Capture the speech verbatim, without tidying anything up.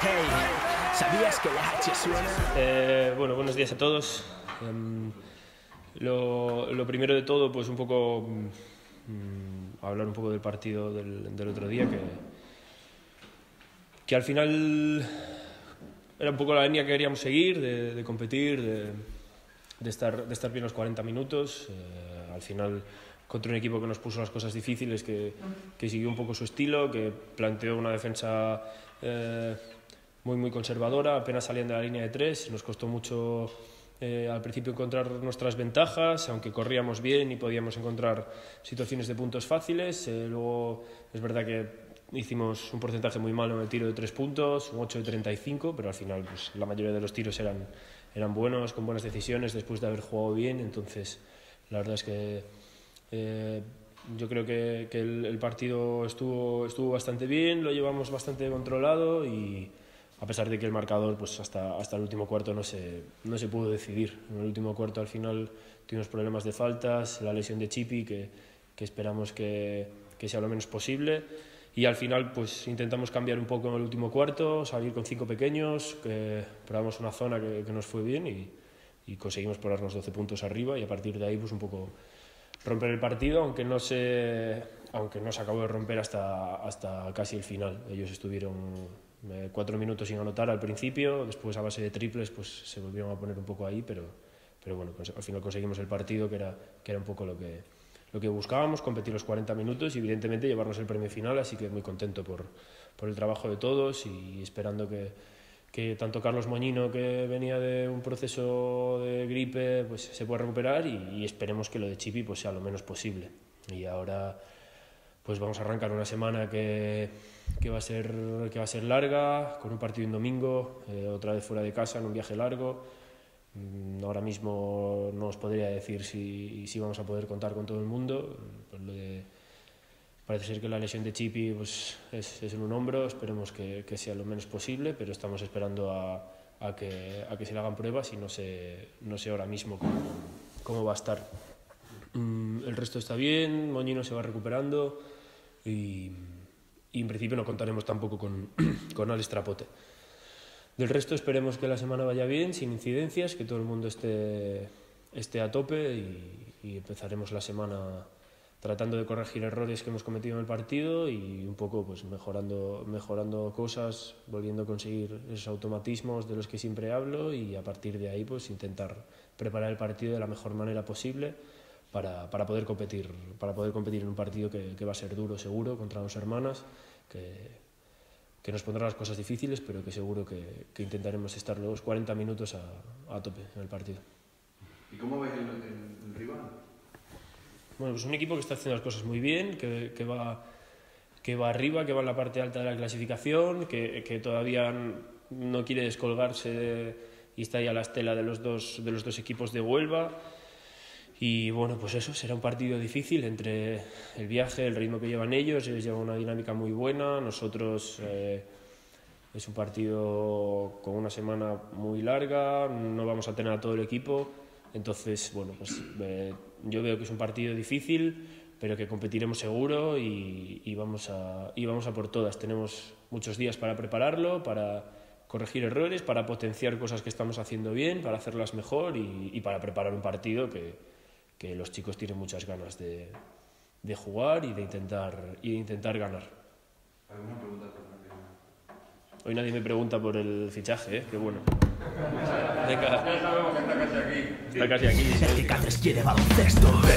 Hey, ¿sabías que la H suena? Eh, bueno, buenos días a todos. Um, lo, lo primero de todo, pues un poco um, hablar un poco del partido del, del otro día, que, que al final era un poco la línea que queríamos seguir, de, de competir, de, de, estar, de estar bien los cuarenta minutos. Eh, al final, contra un equipo que nos puso las cosas difíciles, que, que siguió un poco su estilo, que planteó una defensa eh, muy muy conservadora, apenas salían de la línea de tres, nos costó mucho eh, al principio encontrar nuestras ventajas, aunque corríamos bien y podíamos encontrar situaciones de puntos fáciles. Eh, luego es verdad que hicimos un porcentaje muy malo en el tiro de tres puntos, un ocho de treinta y cinco, pero al final pues, la mayoría de los tiros eran, eran buenos, con buenas decisiones, después de haber jugado bien. Entonces la verdad es que eh, yo creo que, que el, el partido estuvo, estuvo bastante bien, lo llevamos bastante controlado, y a pesar de que el marcador pues hasta, hasta el último cuarto no se, no se pudo decidir. En el último cuarto al final tuvimos problemas de faltas, la lesión de Chipi, que, que esperamos que, que sea lo menos posible, y al final pues intentamos cambiar un poco en el último cuarto, salir con cinco pequeños, que probamos una zona que, que nos fue bien y, y conseguimos ponernos doce puntos arriba, y a partir de ahí pues un poco romper el partido, aunque no se, aunque no se acabó de romper hasta, hasta casi el final. Ellos estuvieron eh, cuatro minutos sin anotar al principio, después a base de triples pues se volvieron a poner un poco ahí, pero, pero bueno, al final conseguimos el partido, que era, que era un poco lo que, lo que buscábamos, competir los cuarenta minutos y evidentemente llevarnos el premio final, así que muy contento por, por el trabajo de todos, y esperando que, que tanto Carlos Moñino, que venía de un proceso de gripe, pues se pueda recuperar, y, y esperemos que lo de Chipi pues sea lo menos posible. Y ahora pues vamos a arrancar una semana que, que, va, a ser, que va a ser larga, con un partido en domingo, eh, otra vez fuera de casa, en un viaje largo. Mm, ahora mismo no os podría decir si, si vamos a poder contar con todo el mundo. Pues lo de, parece ser que la lesión de Chipi pues, es, es en un hombro, esperemos que, que sea lo menos posible, pero estamos esperando a, a, que, a que se le hagan pruebas, y no sé, no sé ahora mismo cómo, cómo va a estar. Mm, el resto está bien, Moñino se va recuperando, y, y en principio no contaremos tampoco con, con Alex Trapote. Del resto esperemos que la semana vaya bien, sin incidencias, que todo el mundo esté, esté a tope, y, y empezaremos la semana tratando de corregir errores que hemos cometido en el partido, y un poco pues mejorando, mejorando cosas, volviendo a conseguir esos automatismos de los que siempre hablo, y a partir de ahí pues intentar preparar el partido de la mejor manera posible para, para, poder, competir, para poder competir en un partido que, que va a ser duro seguro, contra dos hermanas, que, que nos pondrá las cosas difíciles, pero que seguro que, que intentaremos estar los cuarenta minutos a, a tope en el partido. ¿Y cómo ves el, el, el rival? Bueno, pues un equipo que está haciendo las cosas muy bien, que, que, va, que va arriba, que va en la parte alta de la clasificación, que, que todavía no quiere descolgarse de, y está ahí a la estela de los dos, de los dos equipos de Huelva. Y bueno, pues eso, será un partido difícil entre el viaje, el ritmo que llevan ellos. Ellos llevan una dinámica muy buena, nosotros eh, es un partido con una semana muy larga, no vamos a tener a todo el equipo. Entonces, bueno, pues eh, yo veo que es un partido difícil, pero que competiremos seguro, y, y, vamos a, y vamos a por todas. Tenemos muchos días para prepararlo, para corregir errores, para potenciar cosas que estamos haciendo bien, para hacerlas mejor, y, y para preparar un partido que, que los chicos tienen muchas ganas de, de jugar y de intentar, y de intentar ganar. ¿Alguna pregunta por la Hoy nadie me pregunta por el fichaje, ¿eh? Qué bueno. Ya sabemos que está casi aquí. Está casi aquí. El que quiere baloncesto.